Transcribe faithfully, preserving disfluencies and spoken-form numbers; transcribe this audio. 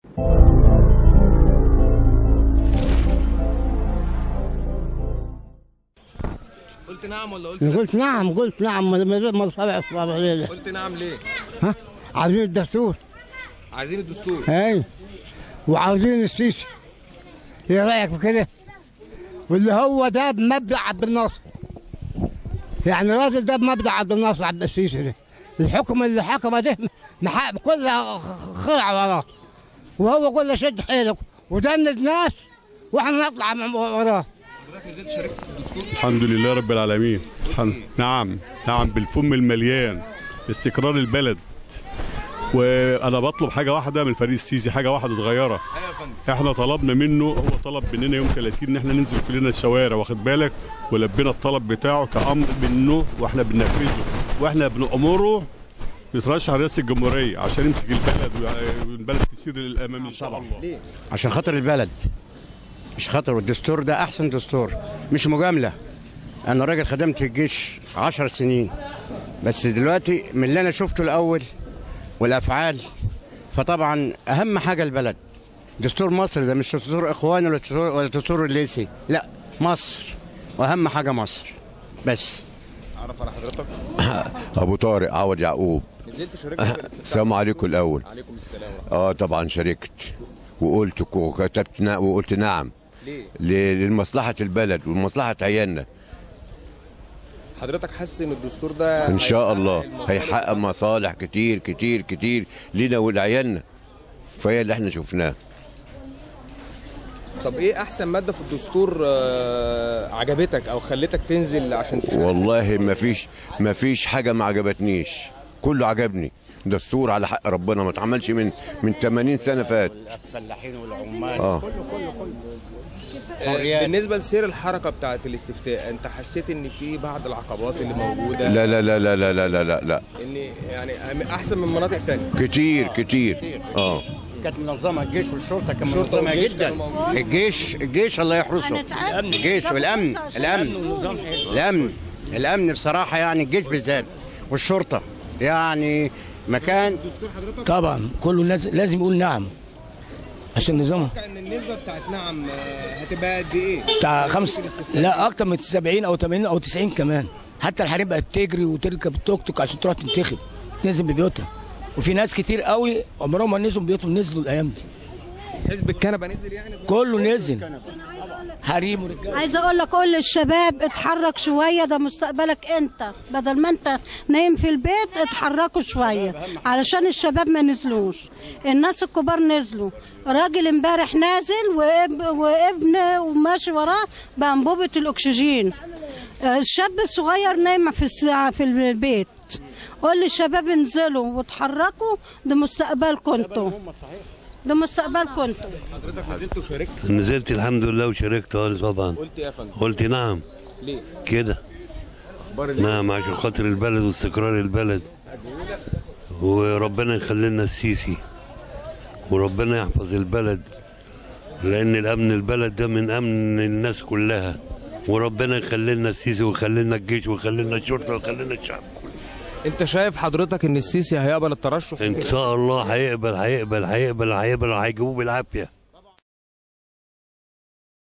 قلت نعم ولا قلت قلت نعم قلت نعم ما صابع اصابع ليه؟ قلت نعم ليه؟ ها؟ عاوزين الدستور. عايزين الدستور. اي وعاوزين السيسي. ايه رايك في كده؟ واللي هو ده بمبدا عبد الناصر. يعني الراجل ده بمبدا عبد الناصر عبد السيسي ده. الحكم اللي حكمه ده محق كلها خلع وراه. وهو كله شد حيلك ودند ناس واحنا نطلع وراه. حضرتك نزلت شاركت في الدستور؟ الحمد لله رب العالمين. الحمد نعم نعم بالفم المليان استقرار البلد. وانا بطلب حاجه واحده من الفريق السيسي، حاجه واحده صغيره. ايوه يا فندم. احنا طلبنا منه، هو طلب مننا يوم ثلاثين ان احنا ننزل كلنا الشوارع، واخد بالك؟ ولبينا الطلب بتاعه كامر منه واحنا بننفذه، واحنا بنامره يترشح رئاسه الجمهوريه عشان يمسك البلد والبلد تسير للامام ان شاء الله. ليه؟ عشان خاطر البلد، مش خاطر الدستور ده احسن دستور، مش مجامله. انا راجل خدمت الجيش عشر سنين، بس دلوقتي من اللي انا شفته الاول والافعال، فطبعا اهم حاجه البلد. دستور مصر ده مش دستور اخوان ولا دستور ولا دستور الليسي، لا مصر، واهم حاجه مصر بس. اعرف على حضرتك؟ ابو طارق عوض يعقوب. نزلت شاركت؟ السلام عليكم الاول. عليكم السلام. اه طبعا شاركت وقلت وكتبت وقلت نعم. ليه؟ لمصلحه البلد ومصلحه عيالنا. حضرتك حاسس ان الدستور ده ان شاء الله هيحقق مصالح كتير كتير كتير لينا ولعيالنا، فهي اللي احنا شفناه. طب ايه احسن ماده في الدستور آه عجبتك او خلتك تنزل عشان تشارك؟ والله ما فيش ما فيش حاجه ما عجبتنيش، كله عجبني. دستور على حق ربنا ما اتعملش من من ثمانين سنه فات. الفلاحين والعمال آه. كله كله كله. آه بالنسبه لسير الحركه بتاعه الاستفتاء، انت حسيت ان في بعض العقبات اللي موجوده؟ لا لا لا لا لا لا لا لا, لا. ان يعني احسن من مناطق ثانيه كتير كتير. اه كانت منظمه، الجيش والشرطه كانت منظمه جدا. الجيش الجيش الله يحرسه، الجيش والامن الامن الامن الامن بصراحه، يعني الجيش بالذات والشرطه يعني مكان. طبعا كله لازم يقول نعم عشان نظامها. ان النسبه بتاعت نعم هتبقى قد ايه؟ بتاع خمس لا اكتر من سبعين او ثمانين او تسعين كمان. حتى الحريم بقت تجري وتركب التوك توك عشان تروح تنتخب، تنزل ببيوتها. وفي ناس كتير قوي عمرهم ما نزلوا بيوتهم، نزلوا الايام دي. حزب الكنبه نزل يعني؟ كله نزل، حريم ورجاله. عايزه اقول لك قول للشباب اتحرك شويه، ده مستقبلك انت، بدل ما انت نايم في البيت اتحركوا شويه علشان الشباب ما نزلوش. الناس الكبار نزلوا، راجل امبارح نازل واب وابن وماشي وراه بانبوبه الاكسجين. الشاب الصغير نايم في في البيت. قول للشباب انزلوا واتحركوا، ده مستقبلكم انتوا، ده مستقبلكم انتوا. حضرتك نزلت وشاركت؟ نزلت الحمد لله وشاركت اه طبعا. قلت ايه يا فندم؟ قلت نعم. ليه؟ كده نعم عشان خاطر البلد واستقرار البلد، وربنا يخلي لنا السيسي، وربنا يحفظ البلد، لان الامن البلد ده من امن الناس كلها، وربنا يخلي لنا السيسي ويخلي لنا الجيش ويخلي لنا الشرطه ويخلي لنا الشعب. انت شايف حضرتك ان السيسي هيقبل الترشح؟ ان شاء الله هيقبل هيقبل هيقبل هيقبل وهيجيبوه بالعافيه.